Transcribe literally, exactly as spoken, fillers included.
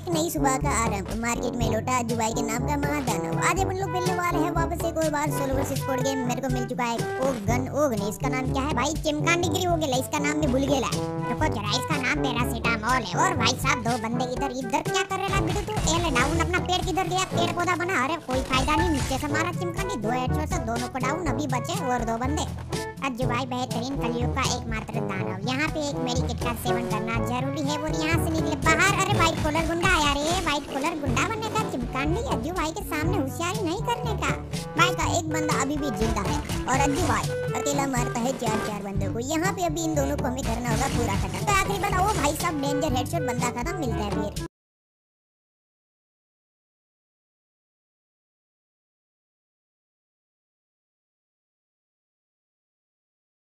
एक नई सुबह का आरंभ। मार्केट में लौटा अज्जू भाई के नाम का महादानव। आज अपन लोग मिलने वाले हैं वापस एक और बार सोलो वर्सेस स्क्वाड गेम। मेरे को मिल चुका है ओग गन ओग नहीं, इसका नाम क्या है भाई? चिमकांडी गिरी हो गया, इसका नाम मैं भूल गया। रुको जरा, इसका नाम पैरासीटामोल है। और भाई साहब दो बंदे इधर इधर क्या कर रहे हैं? तू एल डाउन, अपना पेड़ किधर गया? पेड़ पौधा बना, अरे कोई फायदा नहीं। नीचे से मारा चिमकांडी, दो हेडशॉट से दोनों को डाउन। अभी बचे और दो बंदे। अज्जू भाई बेहतरीन कलियुग का एकमात्र दानव। यहाँ पे एक मेरी किट का सेवन करना जरूरी है और यहाँ से निकले बाहर। अरे व्हाइट कॉलर गुंडा आया रे, व्हाइट कॉलर गुंडा बनने का चिमकांडी अज्जू भाई के सामने होशियारी नहीं करने का। भाई का एक बंदा अभी भी जिंदा है और अज्जू भाई अकेला मारता है चार चार बंदों को। यहाँ पे अभी इन दोनों को हमें करना होगा पूरा खत्म। तो आखिरी बताओ भाई साहब, डेंजर हेडशॉट बंदा खत्म, मिलता है फिर।